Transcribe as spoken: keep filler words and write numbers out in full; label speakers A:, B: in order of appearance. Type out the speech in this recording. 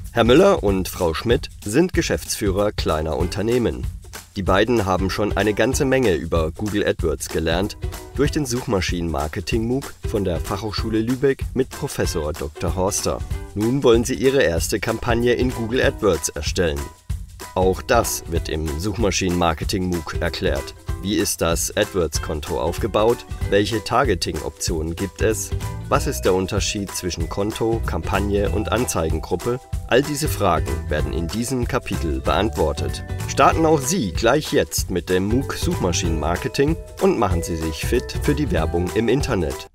A: Herr Müller und Frau Schmidt sind Geschäftsführer kleiner Unternehmen. Die beiden haben schon eine ganze Menge über Google AdWords gelernt, durch den Suchmaschinen-Marketing-MOOC von der Fachhochschule Lübeck mit Professor Doktor Horster. Nun wollen sie ihre erste Kampagne in Google AdWords erstellen. Auch das wird im Suchmaschinen-Marketing-MOOC erklärt. Wie ist das AdWords-Konto aufgebaut? Welche Targeting-Optionen gibt es? Was ist der Unterschied zwischen Konto, Kampagne und Anzeigengruppe? All diese Fragen werden in diesem Kapitel beantwortet. Starten auch Sie gleich jetzt mit dem MOOC Suchmaschinenmarketing und machen Sie sich fit für die Werbung im Internet.